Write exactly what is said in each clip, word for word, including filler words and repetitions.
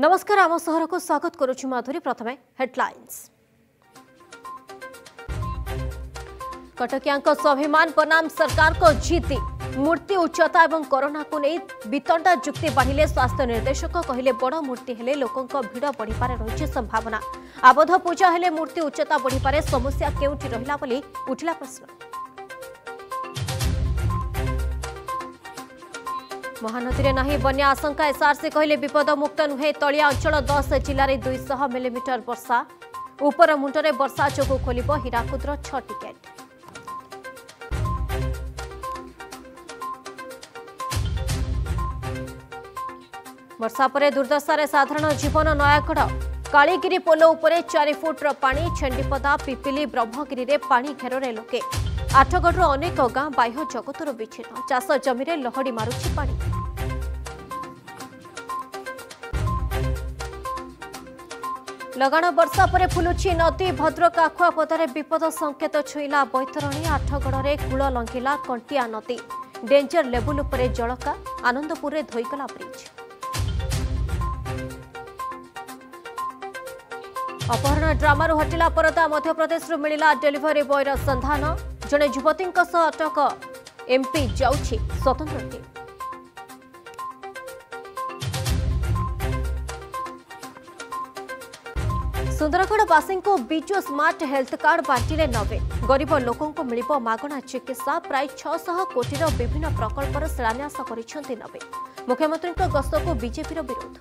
नमस्कार आम सहर को स्वागत करुछु माधुरी। प्रथमे हेडलाइंस। कटकिया स्वाभिमान बनाम सरकार को जीति मूर्ति उच्चता और कोरोना को नहीं वितंडा जुक्ति बढ़िले स्वास्थ्य निर्देशक कहले बड़ मूर्ति हेले लोकों भीड़ बढ़ी पारे रही संभावना। आबद्ध पूजा हेले मूर्ति उच्चता बढ़ी पारे समस्या केउठी रहिला बोली उठिला प्रश्न। महानदी में नहीं बन्या आशंका एसआरसी कहले विपद मुक्त नुहे तलिया अंचल दस जिले में दुई सौ मिलीमीटर वर्षा उपर मुंडरे वर्षा जोगु खोलिब हीराकुदर छ टिकेट। वर्षा पर दुर्दशा साधारण जीवन नयागढ़ कालीगिरी पोल उपरे चार फुट्र पानी छेंडीपदा पिपिली ब्रह्मगिरी में पानी घेर लोके आठगढ़ अनेक गां बाह्य जगतर विच्छिन्न चाष जमी में लहड़ी मारुछि पानी। लगाण वर्षा पर फुलुछि नदी भद्रक आखुआपदारे विपद संकेत छुईला बैतरणी आठगढ़ में कूल लंघिला कंटिया नदी डेंजर लेवल उपरे जलका आनंदपुर में धोईगला ब्रिज। अपहरण ड्रामारू हटिला परदा मध्यप्रदेश मिलिला डेलीवरी बॉयर संधान जड़े युवती अटक एमपी जाउछि स्वतंत्र टीम। सुंदरगढ़ वासी को बिजु स्मार्ट हेल्थ कार्ड बांटिले नवीन गरीब लोकों को मिलिबो मागणा चिकित्सा प्राय छह सौ कोटीर विभिन्न प्रकल्पर शिलान्यास करिसेंति नवीन। मुख्यमंत्री गस्त को बीजेपी विरोध।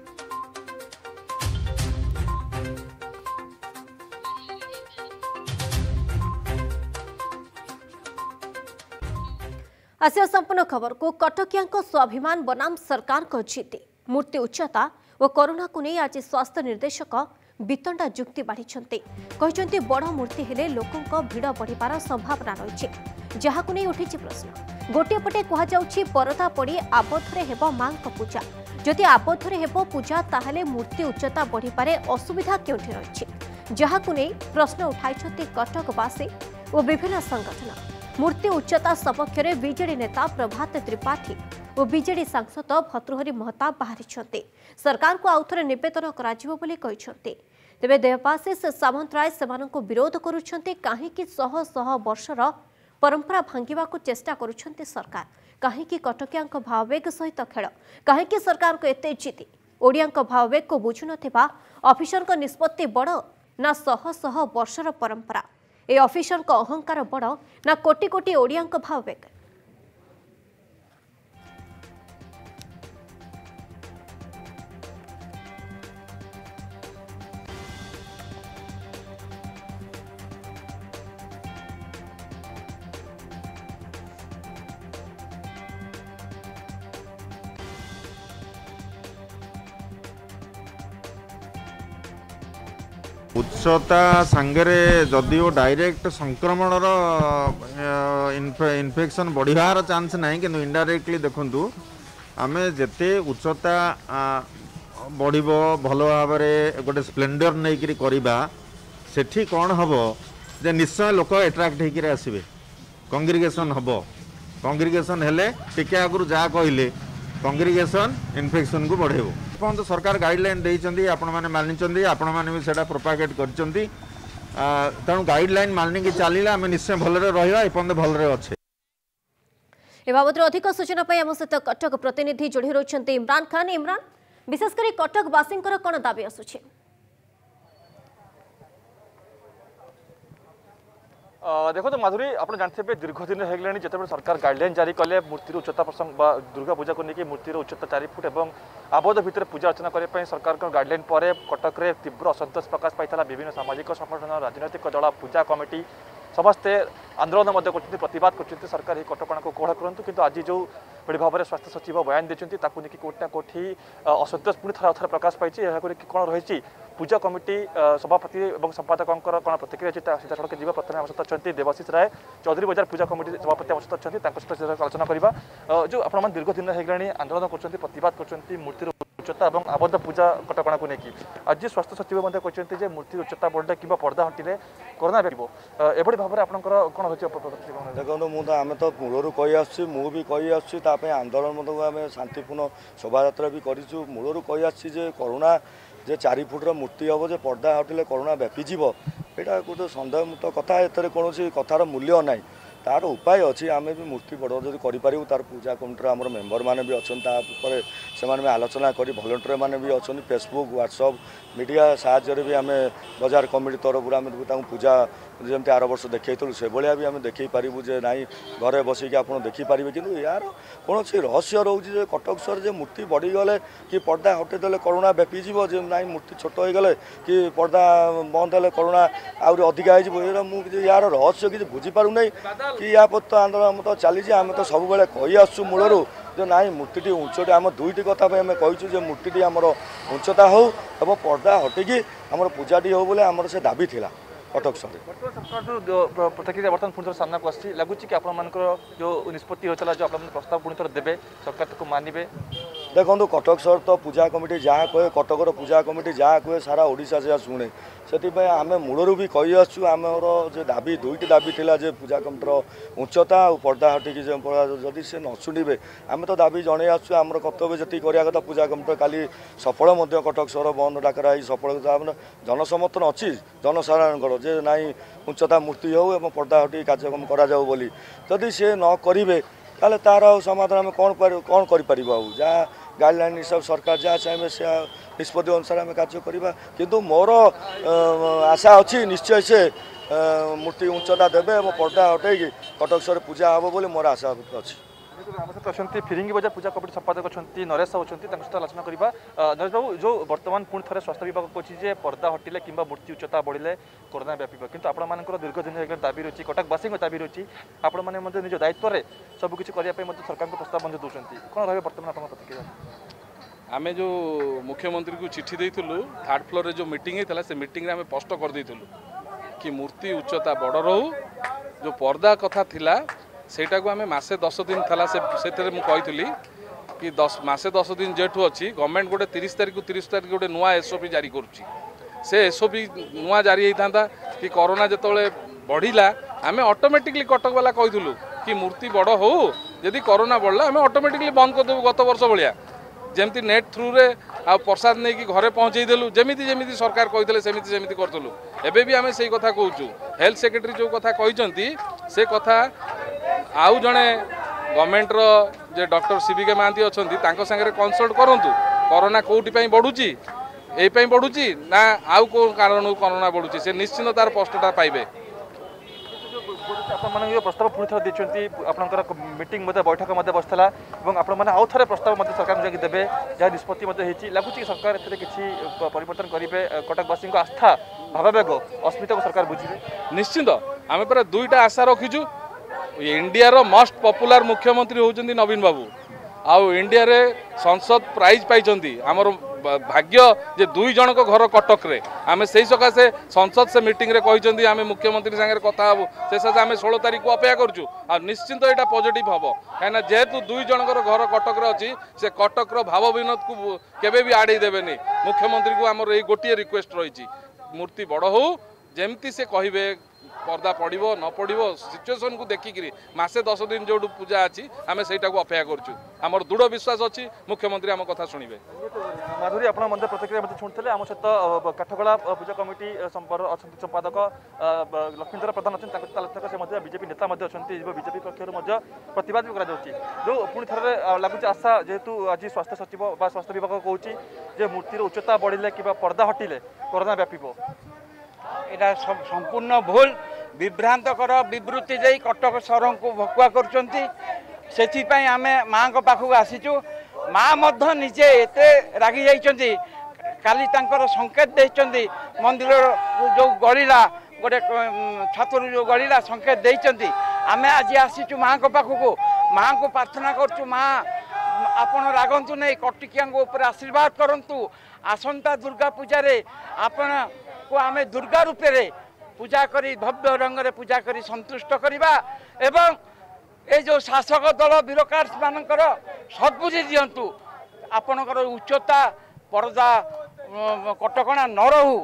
आसिया संपूर्ण खबर को कटकिया स्वाभिमान बनाम सरकार को जीति मूर्ति उच्चता और कोरोना को नहीं आज स्वास्थ्य निर्देशक वितंडा जुक्ति बढ़ी बड़ मूर्ति हेले लोकों भीड़ बढ़िबार संभावना रही जहां नहीं उठी प्रश्न। गोटे पटे कहुच्छी परदा पड़ी आबद्धरे हेब मां पूजा जदि आबद्धरे हेब पूजा ताहले मूर्ति उच्चता बढ़ी पारे असुविधा केउठी रही जहां नहीं प्रश्न उठाई कटकवासी और विभिन्न संगठन। मूर्ति उच्चता सपक्ष में बीजेडी नेता प्रभात त्रिपाठी और बीजेडी सांसद भर्तृहरि महताब बाहरी सरकार को आउथरे निवेदन कराजिबो बोली कहिसंते। तेबे देवपाशीष सामंतराय सेमानंको विरोध करुछंते काहेकि शह शह वर्षर परंपरा भांगिबा को चेष्टा करुछंते सरकार काहेकि कटकियां भाववेग सहित खेल काहेकि सरकार को एते जीति ओडियां भाववेग को बुझु नथिबा ऑफिसर निष्पत्ति बड़ ना शह शह वर्षर परंपरा ए ऑफिसर को अहंकार बड़ ना कोटी कोटी ओडिया भाववेग। उच्चता सांगरे जदिओ डायरेक्ट संक्रमण इन्फेक्शन बढ़ियार चांस नहीं कि इनडायरेक्टली देखु आम जेते उच्चता बढ़ भल भाव गोटे स्प्लेंडर नहीं करिबा सेठी कौन हम जे निश्चय लोक एट्राक्ट होकर आसबे कंग्रिगेशन हम कंग्रिगेशन हेले टिके आगु जहाँ कहले कंग्रिगेशन इन्फेक्शन को बढ़ेबो। तो सरकार गाइडलाइन देइचंदी आपण माने मानिचंदी आपण माने भी सेटा प्रोपागेट करचंदी तेणु गाइडलाइन मानि की चलिला आम निश्चय भलरे रहिबा एपंद भलरे अच्छे। ए बाबद अधिक सूचना पाई आम सहित कटक प्रतिनिधि जोड़ी रहिसंती इमरान खान। इमरान विशेषकर कटक वासींकर कोन दाबी आसुछि? देखो तो माधुरी आप जानते हैं दीर्घ दिन होगलानी जिते सरकार गाइडलाइन जारी कले मूर्ति उच्चता प्रसंग दुर्गा पूजा को लेकिन मूर्ति उच्चता चार फुट और आबद्ध भितर पूजा अर्चना करने सरकार गाइडलाइन पर कटक में तीव्र असंतोष प्रकाश पाई विभिन्न सामाजिक संगठन राजनैतिक दल पूजा कमिटी समस्ते आंदोलन प्रतिवाद कर सरकार कटका को कोहल करूँ किंतु आज जो बड़ी भाव में स्वास्थ्य सचिव बयान देते कोटा कोठी असंतोष पुणी थर थर प्रकाश पाई कौन रही पूजा कमिटी सभापति और संपादक कौन प्रतिक्रिया सीधा सड़क जी प्रथम आम सहित अच्छा देवाशीष राय चौधरी बजार पूजा कमिटी सभापति आम सहित अच्छा सहित आलोचना करवा जो आप दीर्घ दिन होगलानी आंदोलन कर प्रतिवाद कर मूर्ति उच्चता और आबद्ध पूजा कटकणा को लेकिन आज स्वास्थ्य सचिव कहते हैं मूर्ति उच्चता बढ़ले कि पर्दा हटिले कोरोना व्याप एभली भाव में आपंकर कौन रही देखो मुझे आम तो मूलर कही आसुँ मुझे कही आसुँ आंदोलन मत आम शांतिपूर्ण शोभा भी करूँ मूलर कही आसुँ कोरोना जे चारि फुट्र मूर्ति हम जे पर्दा हटिले कोरोना व्यापीज यहाँ गोटे सन्देहमुक्त कथा एथर कौन कथार मूल्य ना तार उपाय अच्छी आम भी मूर्ति बड़ जब करूँ तार पूजा कमिटर आम मेम्बर मैंने भी अच्छा से आलोचना कर भलेंटियर मैंने भी अच्छा फेसबुक व्हाट्सअप मीडिया साहाय्य भी आम बजार कमिटी तरफ आम पूजा जमी आर वर्ष देखी से भाया भी आम देखी पारू जे ना घरे बसिक आप देखिपारे कि यार कौन रहस्य रोचे कटक सहर जे मूर्ति बढ़ीगले कि पर्दा हटेदे कोरोना व्यापीज ना मूर्ति छोट हो गले कि पर्दा बंद है कोरोना आहरी अधिका हो मुझे यार रहस्य किसी बुझीपार नहीं कि या पर तो आंदोलन तो चली आम तो सब बेले कही आसु मूलर जो ना मूर्ति उच्चटी आम दुईट कथा आम कहूँ मूर्ति आमर उच्चता हो एवं पर्दा हटिकी आम पूजाटी हो बोले आमर से दाबी थिला कटक सहर सरकार जो प्रतिक्रिया बर्तमान पुणी सामना को आसी लगुच कि आप जो निष्पत्ति होता जो आप प्रस्ताव पुणी थर देवे सरकार को मानवे देखो कटक सहर तो पूजा कमिटी जहाँ कहे कटकर पूजा कमिटी जहाँ कहे सारा ओडिशा से शुणे से आम मूलर भी कही आसुँ आमर जो दाबी दुईट दाबी थिला जे पूजा कमिटर उच्चता और पर्दा हटिकी जदि से न शुणे आम तो दाबी जन आसुँ आम कर्तव्य जी कराया कथा पूजा कमिटर काली सफल कटक सहर बंद डाकरा सफल जनसमर्थन अच्छी जनसाधारण जे ना उच्चता मूर्ति हो एवं पर्दा हटिकी कार्यक्रम करी जदि सी न करेंगे ताले तार समाधान आम कौन कौन कर जहाँ गाइडलाइन हिसाब सरकार जहाँ चाहिए से निष्पत्ति अनुसार आम कार्य करवा किंतु मोर आशा अच्छी निश्चय से मूर्ति उच्चता देवे और पर्दा हटेगी कटक सहर पूजा हम बोली मोर आशा अच्छी आम सहित अच्छा फिरिंगी बजार पूजा कमिटी संपादक अच्छा नरेश साहू अच्छा सहित आलोचना करवा नरेश बाबू जो बर्तमान पुणी थे स्वास्थ्य विभाग कहे पर्दा हटिले कि मूर्ति उच्चता बढ़िले कोरोना व्यापी किंतु आपर दीर्घ दिन दाबी रही कटकवासी दाबी रही आपण मैंने निज दायित्व में सबकिछ करने सरकार को प्रस्ताव दूसरी कौन रही बर्तमान आप प्रतिक्रिया आमे जो मुख्यमंत्री को चिठी देइथुलु थर्ड फ्लोर रे जो मीटिंग हेतला से मीटिंग रे आमे स्पष्ट कर देइथुलु कि मूर्ति उच्चता बड़ रहू जो पर्दा कथा थिला सेटा को आमे मासे दस दिन थला से सेतरे मु कहिथुली कि दस मासे दस दिन जेठू अच्छी गवर्नमेंट गोटे तीस तारीख तीस तारीख गोटे नुआ एसओपी जारी करुच्ची से एसओपी नुआ जारी होता कि कोरोना जिते बढ़ला आमे ऑटोमेटिकली कटक वाला कहिथुलु कि मूर्ति बड़ हो जदि कोरोना बढ़ला आमे ऑटोमेटिकली बंद कर देबु गत वर्ष भलिया जेमती नेट थ्रू रे आ प्रसाद नहीं कि घरे पहुँचे देलु जेमिति जेमिति सरकार कहितले सेमिति सेमिति करतलु एबे भी आमे सेही कथा कहूचु हेल्थ सेक्रेटरी जो कथा कहिसंती से कथा आउ जणे गवर्नमेंट रो जे डॉक्टर सीबीके महांती अछंती तांको संगे कंसल्ट करंतु कोरोना कोउटी पई बढ़ुची एई पई बढ़ुची ना आउ को कारण कोरोना बढ़ुची से निश्चित तार स्पष्टता पाइबे आप प्रस्ताव पुणी थर देखते आपंकर मीटिंग बैठक बसला और आपने आउ थे प्रस्ताव सरकार जाकि देवे जहाँ निष्पत्ति लगुच सरकार ए किसी परिवर्तन करेंगे कटकवासी आस्था भावावेग अस्मिता को सरकार बुझे निश्चित आम पूरा दुईटा आशा रखीचु इंडिया रो मोस्ट पॉपुलर मुख्यमंत्री होउचंदी नवीन बाबू आउ इंडिया रे संसद प्राइज पाइचंदी आमर भाग्य जे दुई जन को घर कटक रे आमे सेही सकाशे संसद से मीटिंग रे कहिचंदी आमे मुख्यमंत्री संगे कथा हबु से सज आमे सोलह तारीख को अपेक्षा करछु आ निश्चित एटा पॉजिटिव हबो काना जेहेतु दुई जन को घर कटक रे अछि से कटक रो भाव विनोद को केबे भी आड़े देबेनी मुख्यमंत्री को आमर ए गोटिए रिक्वेस्ट रहिछि मूर्ति बड़ हो जेमती से कहिबे पर्दा पड़ो न पड़ो सिचुएसन को देखिकी मसे दस दिन जो पूजा अच्छी आम से अपेक्षा करुँ आमर दृढ़ विश्वास अच्छी मुख्यमंत्री आम कथा शुणे माधुरी आप प्रतिक्रिया शुणुते आम सहित काठगोला पूजा कमिटी अच्छा संपादक लक्ष्मीधर प्रधान अच्छे से बीजेपी नेता अच्छा बीजेपी पक्ष प्रतिवाद भी कर जो पुणी थे लगुच आशा जेहेतु आज स्वास्थ्य सचिव स्वास्थ्य विभाग कहूँ मूर्तिर उच्चता बढ़िले कि पर्दा हटिले कोरोना व्यापीब एटा संपूर्ण भूल विभ्रांतकर विवृत्ति जाई कटक सहर को भकुआ कर आमे माँ को पाखक आसीचु माँ मध्य निजे एते रागी जाइछंती काली तांकर संकेत देइछंती मंदिर जो गलिला गोटे छात्र जो गलिला संकेत देइछंती आमे आज आसीचु माँ को पाखक माँ को प्रार्थना करचु माँ आपण रागंतु नहीं कटिकिया ऊपर आशीर्वाद करंतु आसंता दुर्गा पूजा रे आपण को आमे दुर्गा रूपे रे पूजा करी भव्य रंग रे पूजा करी संतुष्ट करिबा एवं ए जो शासक दल ब्यूरोक्राट्स मानकर सद्बुझी दियंतु आपणकर उच्चता पर्दा कटकणा न रहू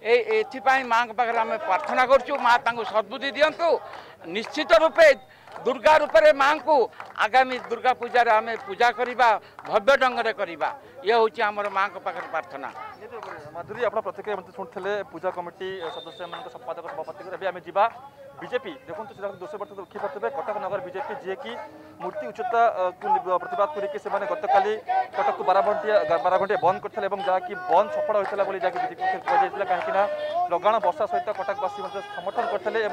एथिपाई माँ के पाखे आम प्रार्थना करूँ माँ सद्बुद्धि दिंतु निश्चित रूपे दुर्गा रूप में माँ को आगामी दुर्गा पूजा आम पूजा करवा भव्य ढंग से करवा ये हूँ आम माँ के पाखे प्रार्थना। माधुरी आप प्रतिक्रिया शुणुते पूजा कमिटी सदस्य संपादक सभापति आम जा बीजेपी देखो सीधा दोष वर्ष देखी पारे कटक नगर बीजेपी जी की मूर्ति उच्चता को प्रतिवाद करके गत काली कटक को बारह घंटिया बारह घंटिया बंद करते जहाँकि बंद सफल होता है जहाँकि बीजेपी पक्ष कहीं लगाण वर्षा सहित कटकवासी समर्थन करते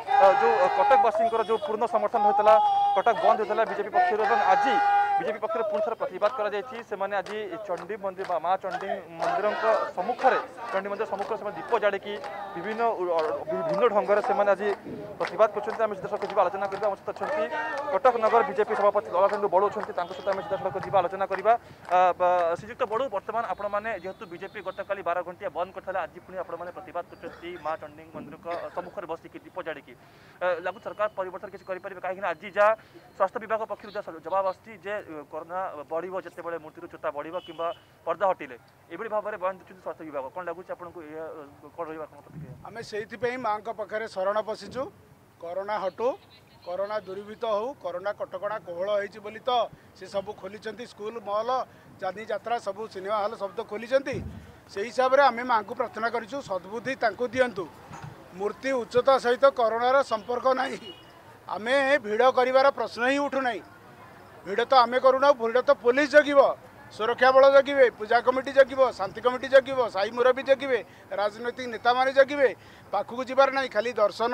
जो कटकवासी जो पूर्ण समर्थन होता कटक बंद होता बीजेपी पक्ष आज बीजेपी पक्ष पुणी थर प्रतिवाद कर आज चंडी मंदिर माँ चंडी मंदिर सम्मुख में चंडी मंदिर सम्मुख से दीप जाड़ी विभिन्न विभिन्न ढंग से आज प्रतिवाद कर सीधा आलोचना करवा सहित अच्छा कटक नगर बीजेपी सभापति ललाटेन्दु बड़ू अच्छा सहित आम सीधा जी आलोचना करवा श्रीजुक्त बड़ू बर्तमान आपण मैंने जेहेतु बीजेपी गत काली बारह घंटिया बंद करते आज पुणी आपण मैंने प्रतिवाद कर माँ चंडी मंदिर सम्मुख में बसिक दीप जाड़ी लगू सरकार परिवर्तन किसी करेंगे कहीं आज जहाँ स्वास्थ्य विभाग पक्ष जवाब आसी कोरोना बढ़ जिते बड़े मूर्ति उच्चता बढ़ कि पर्दा हटिले ये भाव में बयान दूसरी स्वास्थ्य विभाग कौन लगुच आपको कौन रहा आम से माँ पाखे शरण पशिचु कोरोना हटू कोरोना दूरीभूत हो कोरोना कटकणा कोहल होती तो सी सब खोली स्कूल मॉल जानी यात्रा सब सिनेमा हॉल सब तो खोली से हिसाब से आम माँ को प्रार्थना करूँ सद्बुद्धि दिंतु मूर्ति उच्चता सहित कोरोनार संपर्क ना आम भिड़ कर प्रश्न ही उठूना भिड़ तो आम करूना भिड़ तो पुलिस जगिब सुरक्षा बल जगिबे पूजा कमिटी जगिब शांति कमिटी जगिब साई मुरबी जगिबे राजनैतिक नेता माने जगिबे पाखक जीवार ना खाली दर्शन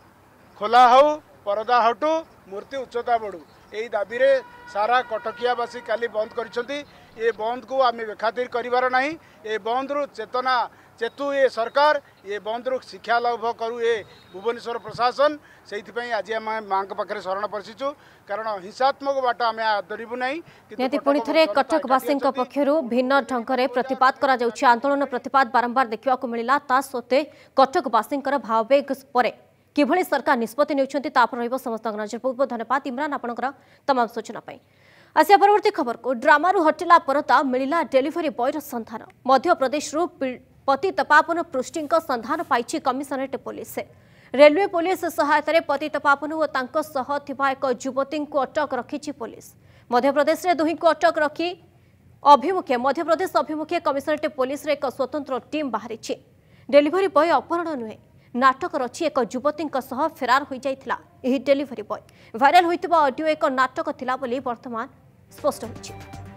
खोला हो परदा हटू मूर्ति उच्चता बढ़ू यही दाबी रे सारा कटकियावासी काली बंद कर ये बंद को आम बेखातिर करिवार नहीं ये बंद रु चेतना चेतु ये सरकार ये बंद रु शिक्षा लाभ करू ये भुवनेश्वर प्रशासन से आज आम माँ पाखे शरण पशिचु कारण हिंसात्मक बाट आम आदरबू ना पुणी थे कटकवासी पक्षर भिन्न ढंग से प्रतिवाद करा आंदोलन प्रतिवाद बारंबार देखा मिलला ता सत्वे कटकवासी भाववेग पर किभली सरकार निष्पत्ति नेउछन्ति तापर रहइबो समस्त नजर। बहुत बहुत धन्यवाद इमरान आपनकर तमाम सूचना पाई। आसिया परवर्ती खबर को ड्रामारू हटिला परता मिलिला डेलीवरी बॉयर संधान मध्य प्रदेश रु पतितपावन पृष्टि संधान पाइछि कमिशनरेट पुलिस रेलवे पुलिस सहायता पतितपावन और तांको सह थिबा एक युवती को अटक रखिछि पुलिस मध्य प्रदेश रे दुही को अटक रखी अभिमुखे मध्य प्रदेश अभिमुखे कमिशनरेट पुलिस रे एक स्वतंत्र टीम बाहरिछि डेलीवरी बॉय अपहरण नुहे नाटक रची एक युवती सह फेरार हो जाइथिला एही डेलीवरी बॉय भाइराल होइतिबा ऑडियो एक नाटक थिला बोली वर्तमान स्पष्ट होइछि।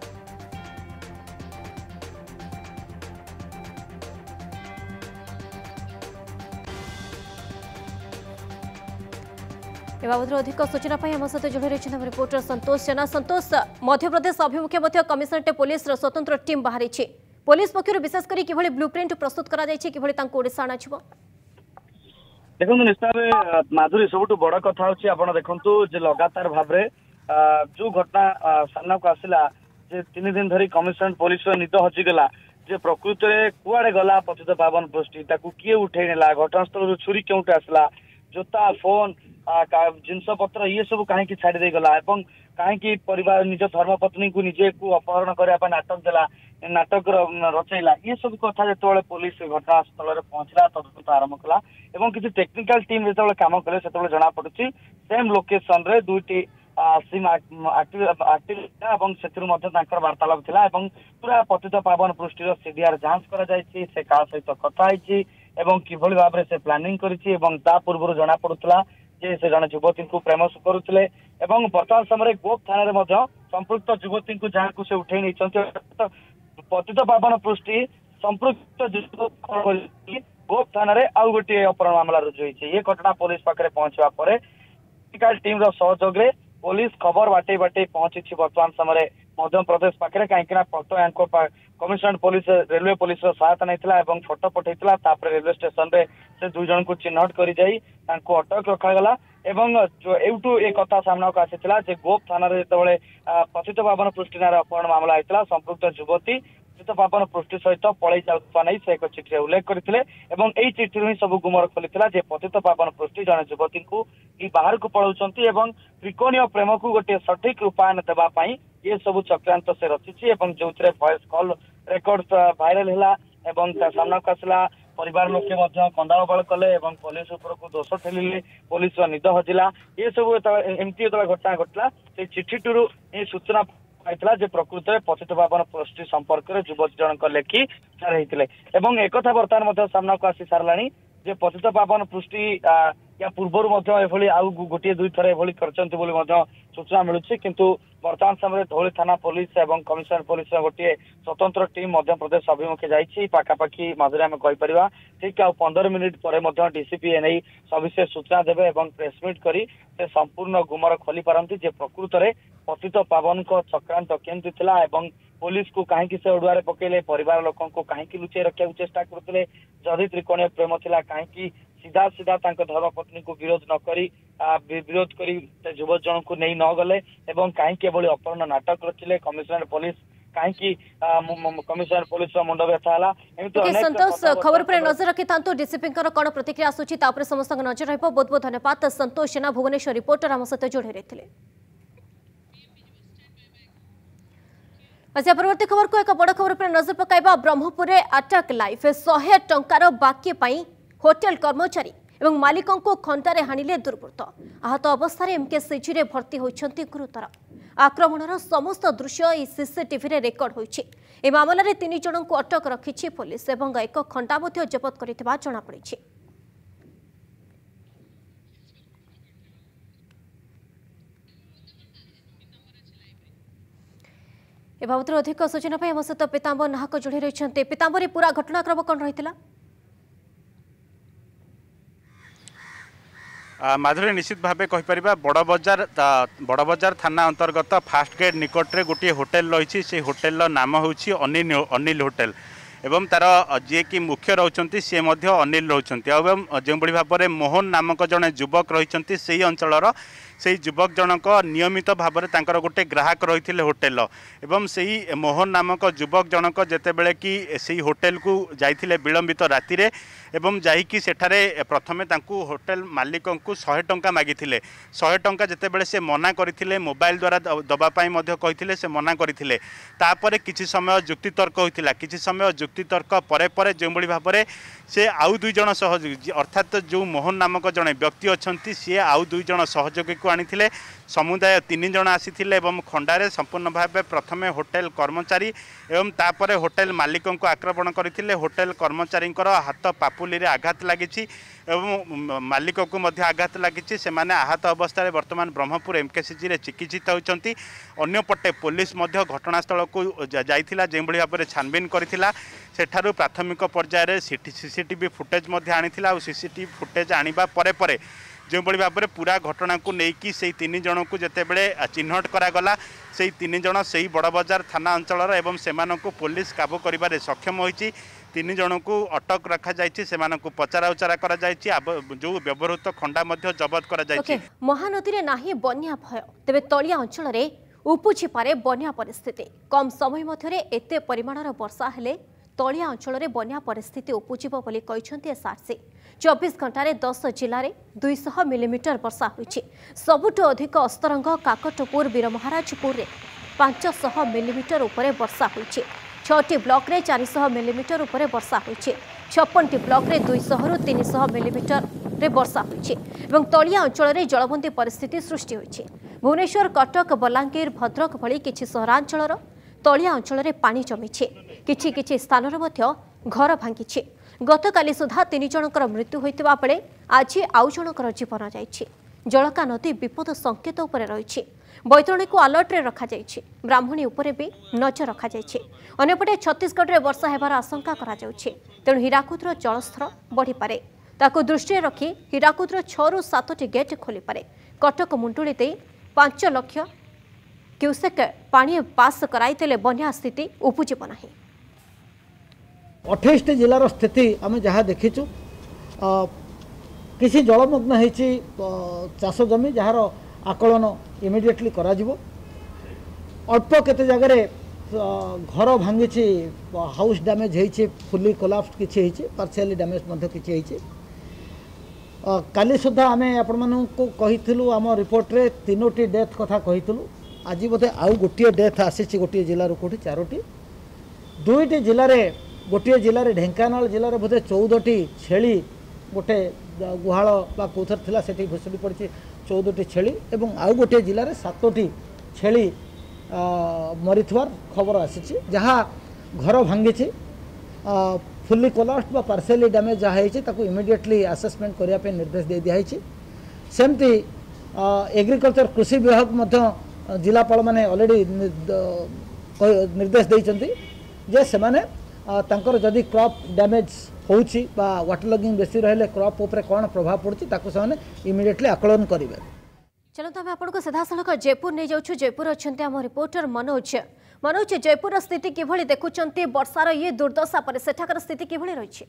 ए बाबद अधिक सूचना पाई आम सहित जोड़ी रही रिपोर्टर संतोष जेना। संतोष मध्य प्रदेश अभिमुखे कमिशनरेट पुलिस स्वतंत्र टीम बाहरी पुलिस पक्षर विशेषकर कि ब्लूप्रिंट प्रस्तुत करा देखो निश्चय माधुरी सब बड़ कथा हूँ देखु लगातार भाव जो घटना सामना को आसला तीन दिन धरी कमिशनरेट पुलिस निद हजिगला जे प्रकृत में कुआड़े गला पतित पावन पृष्टि किए उठे नेला घटनास्थल छुरी क्योंटे आसला जोता फोन जिनस पत्र ये सब कहीं छाड़ी गला कहीं परिवार निज धर्मपत्नी को निजे को अपहरण करने नाटक देला नाटक रचैला ये सब कथा जो पुलिस घटनास्थल में पहुंचला तदंत आरंभ कला एवं किसी टेक्निकल टीम जो काम कले से जना पड़ी सेम लोकेशन रे दुईटी सिम वार्तालाप थिला पूरा पतित पावन पृष्ठि सीडीआर जांच करा जायछि से का सहित कथा होइछि एवं किभली भाव से प्लानिंग करिछि एवं ता पूर्व जना पड़ुतला जे से जन युवती को प्रेम करुले एवं वर्तमान समय गोप थाना संपृक्त युवती को जहाँ को से उठे नहीं पतित पावन पृष्टि संपृक्त गोप थाना आउ गोटे अपहरण मामला रुजु होइछि। ये घटना पुलिस पाखे पहुंचवा पर टीम सहयोग में पुलिस खबर बाटे बाटे पहुंची वर्तमान समय मध्य प्रदेश पाखे कहीं photo commissionerate police railway police सहायता नहीं फोटो पठेला रेलवे स्टेशन रे से दुई जन को चिन्हट कर अटक रखागला एवटू एक कथा सामना को आसीला गोप थाना जो पतित पावन पृष्टि नार अपहरण मामला होता संपृक्त युवती पतित पावन पृष्टि सहित पलि जाऊा नहीं से एक चिठी उल्लेख करते चिठी ही सब गुमर खोली पतित पावन पृष्टि जन युवती को बाहर को पलाउंट त्रिकोणीय प्रेम को गोटे सठिक रूपायन देवाई ये सब चक्रांत से रचिछि एवं जोथरे वॉइस कॉल रेकॉर्ड वायरल हैला एवं सामना को आसला परिवार लोके मध्य कंदाल बल कले एवं पुलिस ऊपर को दोष ठेलिले पुलिस निद हजिला ये सब एमती घटना घटला से चिठी टुरु ये सूचना पाइला जे प्रकृत में पतित पावन पुष्टि संपर्क में युवती जनक लेखि छाड़े एवं एक बर्तमान मध्य सामना को आसी सारलानी जे पतित पावन पुष्टि या पूर्वर एभली आउ गोटे दुई थर एभली करचंती बोली मध्य सूचना मिलुछि किंतु वर्तमान समय धौली थाना पुलिस एवं कमिशनर पुलिस गोटे स्वतंत्र टीम मध्य प्रदेश अभिमुखे जाइछि पाखापाखि मधुरे आम कहीपर ठीक आ पंद्रह मिनिट पर डीसीपी एने सविशेष सूचना देवे एवं प्रेसमिट करी से संपूर्ण गुमर खोली पारंती जे प्रकृत में पतित पावन को चक्रांत केमती थिला एवं पुलिस को कहीं से उड़ुआरे पकेले परिवार लोकों को कहीं लुचाई रखा चेष्टा करते जदि त्रिकोणीय प्रेम थिला कहीं सीधा सीधा धर्म पत्नी को विरोध न करी विरोध करी युवक जन को नहीं न गले एवं कहीं अपहरण नाटक रचिले कमिशनर पुलिस कहीं कमिशनर पुलिस मुंड व्यथा है। संतोष खबर पर नजर रखि था डीसीपी कौन प्रतिक्रिया आसूची समस्त नजर रही बहुत बहुत धन्यवाद। संतोष जेना भुवनेश्वर रिपोर्टर आम सहित जोड़ी रही। अच्छा परवर्ती खबर को एक बड़ खबर पर नजर पकाइबा ब्रह्मपुर में अटैक लाइफ शहे टंकार बाकी पाई होटेल कर्मचारी एवं मालिकों को खंडारे हाणिले दुर्बृत्त आहत अवस्था एमकेसीजी रे भर्ती होइछंती गुरुतर आक्रमणर समस्त दृश्य सीसीटीवी रे रेकर्ड होइछि। ए मामला रे तीन जन को अटक रखिछि पुलिस एवं एक खंडा मध्य जबत करितबा जणा पड़िछि। ए बाबत अधिक सूचना आम सहित पीताम्बर नाहक जोड़ी रही। पीताम्बर पूरा घटनाक्रम कौन रही? माधुरी निश्चित भाव कहीपर बड़ बजार बड़ बजार थाना अंतर्गत फास्ट गेट निकट में गोटे होटेल रही से होटेल नाम हूँ अनिल अनिल होटेल एवं तार जी कि मुख्य रोचंती सी अनिल रोचंती एवं जो भाव में मोहन नामक जड़े युवक रही से अंचलर से युवक जनक नियमित भाव में तांकर गोटे ग्राहक रही होटेल एवं से मोहन नामक युवक जनक जेतेबेले कि से होटेल को जाइथिले विलंबित राति रे एवं जाइकी सेठारे प्रथमे तांकु होटेल मालिक को शहे टंका मागिथिले शहे टंका जेतेबेले से मना करथिले मोबाइल द्वारा दबा पाई मध्य कहिथिले से मना करथिले तापरे किछि समय जुक्ति तर्क होइथिला किछि समय जुक्ति तर्क परे परे जोबळी भाबरे से आउ दुई जन सहयोगी अर्थात जो मोहन नामक जड़े व्यक्ति अच्छी सी आउ दुई जन सहयोगी को आनी समुदाय तीन जन आसीथिले एवं खंडारे संपूर्ण भाव प्रथमे होटेल कर्मचारी एवं तापरे होटेल मालिक को आक्रमण करथिले होटेल कर्मचारी हाथ पापुली रे आघात लगी एवं मालिक को मध्य आघात लगी से आहत अवस्था वर्तमान ब्रह्मपुर एमकेसीजी रे चिकित्सित होती अन्यपटे पुलिस मध्य घटनास्थल को जाइथिला जो भाव में छानबीन करथिला सेठारु प्राथमिक पर्यायर सीसीटीवी फुटेज मध्य आनीथिला और सीसीटीवी फुटेज आनिबा परे परे जो भाव में पूरा घटना को लेकिन से तीन जन को जितेबले चिन्हट करागला से तीन जन से बड़ बजार थाना अंचल एवं से पुलिस काबू कर सक्षम होती तीन जन को अटक रखा जायछि को पचरा उचरा करा जायछि जो व्यवहृत खंडा मध्य जबत करा जायछि। महानदी रे नाही बन्या भय तेबे तलिया अंचल रे उपुछि पारे बन्या परिस्थिति कम समय मध्य एते परिमाणर वर्षा हेले तलिया अंचल रे बन्या परिस्थिति उपुजिब बोली कहिसंती एसआरसी चौबीस घंटे दस जिले में दुई सौ मिलीमीटर वर्षा होइछि सबुठ अधिक अस्तरंग काकटपुर वीरमहाराजपुर में पांच सौ मिलीमीटर उपरे वर्षा होइछि छटी ब्लॉक रे चार सौ मिलीमीटर उपरे वर्षा होइछि छप्पन टी ब्लॉक रे दुई सौ रु तीन सौ मिलीमीटर रे वर्षा होइछि एवं तलिया अंचल रे जलबंदी परिस्थिति सृष्टि होइछि भुवनेश्वर कटक बलांगीर भद्रक भली किछि सहरांचलर तलिया अंचल रे पानी जमिछि किछि किछि स्थानर मध्य घर भांगिछि गतकाली सुधा तीन जनकर मृत्यु होइतिबा बेले आज आउ जनकर जीवन जाइछि जलका नदी विपद संकेत उपरे रहिछि बैतरणी को अलर्ट रे रखा जाइछि ब्राह्मणी उपरे भी नजर रखा जाइछि अन्यपटे छत्तीसगढ़ रे वर्षा हेबार आशंका करा जाउछि तेणु हीराकुदर जलस्तर बढ़ी पारे ताको दृष्टि रखी हीराकुदर छह रु सात टी गेट खोली पारे कटक मुंडुली दे पांच लाख क्यूसेक पानी पास कराइले बन्या स्थिति उपजीब नाही। अठाईस जिलार स्थिति आम जहाँ देखीचु किसी जलमग्न होती चाष जमी जार आकलन इमिडिएटली करा जिवो अल्प केते जगह घर भांगी हाउस डैमेज होती फुली कोलाप्स किसी पार्शियली डैमेज मध्य किसी होती काली सुधा आम आपण को कही आम रिपोर्ट रे तीनोटी डेथ कथा कही आज बोधे आउ गोटे डेथ आसी गोटे जिलूर कौटी चारोटी दुईटी जिले में गोटे जिले में ढेंकानाल जिले में बोधे चौदह छेली गोटे गुहाल बा कौथर थिला सेठी भुसुड़ी पड़ी चौदह छेली एवं आउ गोटे जिले में सातोटी छेली मरीथवार खबर आसी जहाँ घर भांगी फुल्ली कोलाप्स बा पार्शियली डैमेज जहाँ है इमिडिएटली असेसमेंट करने निर्देश दे दिखाई सेमती एग्रीकल्चर कृषि विभाग जिलापाल मैंने ऑलरेडी निर्देश देइचंती जे से माने तांकर जदि क्रॉप डैमेज होउची बा वाटर लॉगिंग बेसी रहले क्रॉप ऊपर कौन प्रभाव पड़ुची ताको से इमिडिएटली आकलन करेंगे। चलते आम आपको सीधासख जयपुर नहीं जाऊँ जयपुर अच्छा आम रिपोर्टर मनोज मनोज जयपुर स्थिति किभली देखुंत वर्षार ये दुर्दशा पर सेठाकर स्थिति किभली रही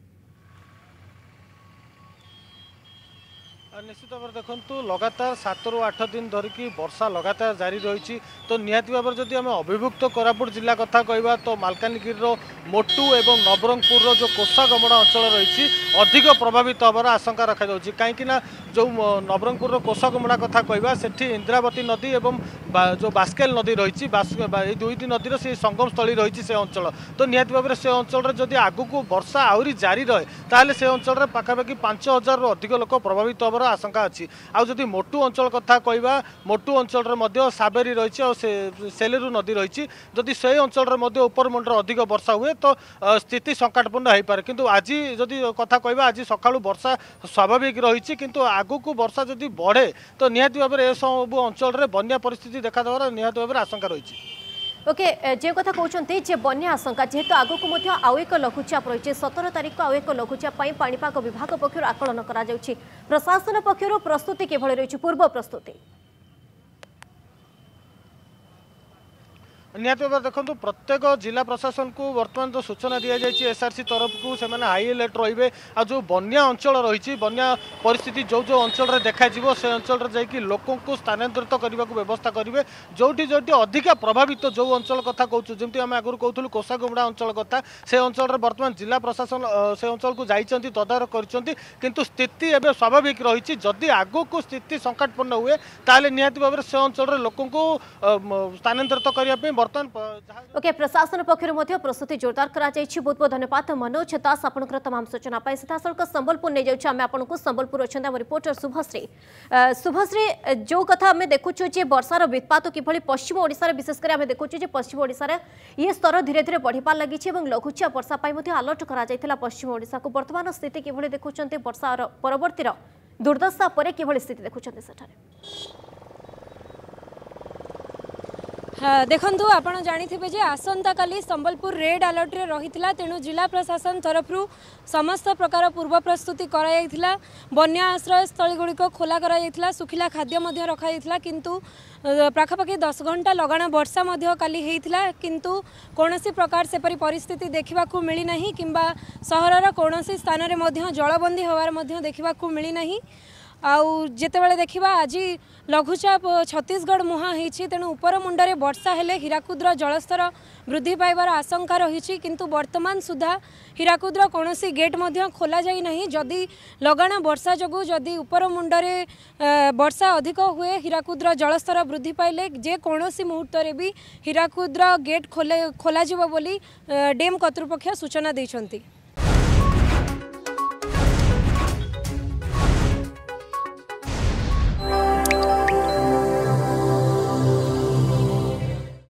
निश्चित भाव देखु लगातार सात रु आठ दिन धरिकी वर्षा लगातार जारी रही तो निहाती भाव जदि आम अभिभुक्त कोरापुट जिला कथा कहवा तो मालकानगिरी मोटू एवं नवरंगपुर जो कोषागमड़ा अंचल रही अधिक प्रभावित हबार आशंका रखा जाउछि कहीं जो नवरंगपुर कोषागमड़ा कथा कहवा सेठी इंद्रावती नदी एवं जो बास्केल नदी रही दुईटी नदीर से संगम स्थली रही से अंचल तो निहाती भाव से अंचल जदि आगू वर्षा आहरी जारी रहे ताहले से अंचल पाखापाखि पांच हजार रु अधिक लोक प्रभावित हबार आशंका अच्छी आदि मोटू अंचल कथा कहवा मोटू अंचल साबेरी रही सेलेरू नदी रही जदि से अंचल उपरमुंड अधिक वर्षा हुए तो स्थिति संकटपूर्ण हो पारे किंतु आज जदि कथा कहवा आज सका वर्षा स्वाभाविक रही किंतु आगू को वर्षा जदि बढ़े तो निहाती भाव में सब अंचल बन्या परिस्थिति देखा देवार निहाती भाव में आशंका रही। ओके जे कथा कहते जे बन्या आशंका जेहेतु आगक आउ एक लघुचाप रही सतर तारीख आउ एक लघुचाप पाणीपाग विभाग पक्षर आकलन करा प्रशासन पक्षर प्रस्तुति किभली रही पूर्व प्रस्तुति निहाती भाव देखो प्रत्येक जिला प्रशासन को वर्तमान जो सूचना दी जाए एसआरसी तरफ को से हाई अलर्ट रे आ जो बन्या अंचल रही बन्या परिस्थिति जो जो अंचल देखा से अंचल जाकि लोकों को स्थानांतरित करने को व्यवस्था करेंगे जोटी जोटी अधिक प्रभावित जो अंचल कथा कहूँ जमी आम आगुरी कहूँ कोषागुमड़ा अंचल कथा से अंचल बर्तमान जिला प्रशासन से अंचल को जाइए तदारख कर स्थिति एवं स्वाभाविक रही जदि आगू को स्थिति संकटपूर्ण हुए ताले निहाती भाव से अंचल लोकों को स्थानांतरित करने ओके प्रशासन पक्षर प्रस्तुति जोरदार करा बहुत बहुत धन्यवाद मनोज दास आपंकर तमाम सूचना सीधा सड़क संबलपुर नहीं जाऊँ आम आपको संबलपुर अच्छा रिपोर्टर शुभश्री शुभश्री जो कथा आम देखुचु वर्षार वित्पात किभली पश्चिम ओडिशा विशेषकर आम देखुचु पश्चिम ओडिशा ये स्तर धीरे धीरे बढ़िबार लगी लघुचाप वर्षा आलर्ट करा पश्चिम ओडिशा को वर्तमान स्थिति किभली देखुंत वर्षार परवर्ती दुर्दशा पर किभली स्थिति देखुंत सेठारे हाँ देखु आपड़ जाथे जे आसंता काली संबलपुर रेड अलर्ट रे रही तेणु जिला प्रशासन तरफ समस्त प्रकार पूर्व प्रस्तुति कराइला बन्या आश्रय स्थल गुड़िक खोला करा सुखिला खाद्य रखा किंतु पाखापाखि दस घंटा लगाण वर्षा काली होता किंतु कौन प्रकार सेपरी परिस्थिति देखा मिलना किंबा सहरर कौन स्थान में जलबंदी होवार देखा मिलना आउ जितेबाला देखा आज लघुचाप छत्तीसगढ़ मुहां होती तेणु उपर मुंडे वर्षा हेले हीराकुद्र जलस्तर वृद्धि पाइबार आशंका रही किंतु वर्तमान सुधा हीराकुद्र कौन गेट खोल जाना जदि लगाण वर्षा जो जदि उपर मुंडे वर्षा अधिक हुए हीराकुद्र जलस्तर वृद्धि पाइले जेकोसी मुहूर्त भी हीराकुद्र गेट खोले खोल डेम कर्तृपक्ष सूचना देइछंती।